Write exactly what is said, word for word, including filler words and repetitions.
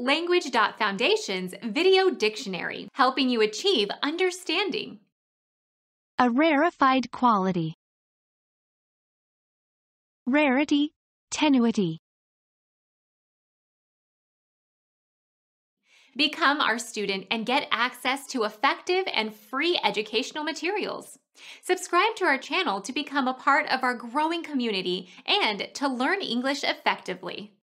Language.Foundation's Video Dictionary, helping you achieve understanding. A rarefied quality. Rarity, tenuity. Become our student and get access to effective and free educational materials. Subscribe to our channel to become a part of our growing community and to learn English effectively.